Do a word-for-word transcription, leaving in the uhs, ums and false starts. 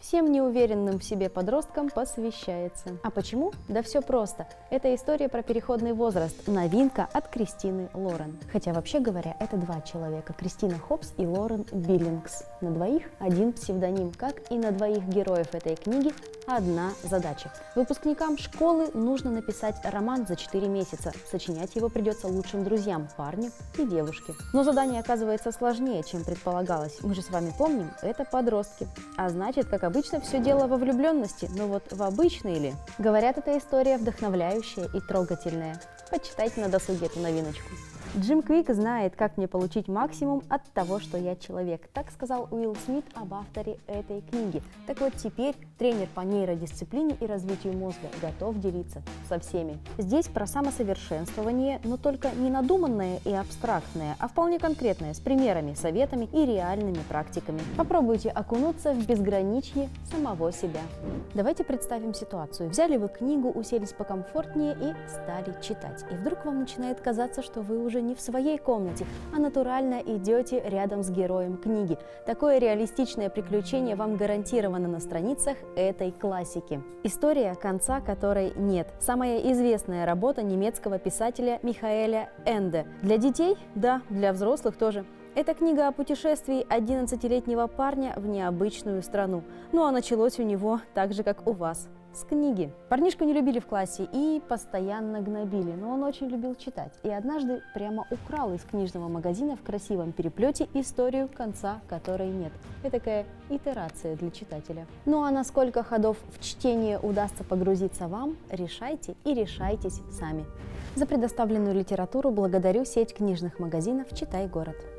всем неуверенным в себе подросткам посвящается. А почему? Да все просто. Это история про переходный возраст, новинка от Кристины Лорен. Хотя вообще говоря, это два человека, Кристина Хопс и Лорен Биллингс. На двоих один псевдоним, как и на двоих героев этой книги одна задача. Выпускникам школы нужно написать роман за четыре месяца. Сочинять его придется лучшим друзьям, парню и девушке. Но задание оказывается сложнее, чем предполагалось. Мы же с вами помним, это подростки. А значит, как обычно, все дело во влюбленности. Но вот в обычной ли? Говорят, эта история вдохновляющая и трогательная. Почитайте на досуге эту новиночку. Джим Квик знает, как мне получить максимум от того, что я человек. Так сказал Уилл Смит об авторе этой книги. Так вот теперь тренер по нейродисциплине и развитию мозга готов делиться со всеми. Здесь про самосовершенствование, но только не надуманное и абстрактное, а вполне конкретное, с примерами, советами и реальными практиками. Попробуйте окунуться в безграничье самого себя. Давайте представим ситуацию. Взяли вы книгу, уселись покомфортнее и стали читать. И вдруг вам начинает казаться, что вы уже не в своей комнате, а натурально идете рядом с героем книги. Такое реалистичное приключение вам гарантировано на страницах этой классики. История, конца которой нет. Самая известная работа немецкого писателя Михаэля Энде. Для детей? Да, для взрослых тоже. Это книга о путешествии одиннадцатилетнего парня в необычную страну. Ну а началось у него так же, как у вас. С книги. Парнишку не любили в классе и постоянно гнобили, но он очень любил читать. И однажды прямо украл из книжного магазина в красивом переплете историю, конца которой нет. Это такая итерация для читателя. Ну а на сколько ходов в чтение удастся погрузиться вам, решайте и решайтесь сами. За предоставленную литературу благодарю сеть книжных магазинов «Читай город».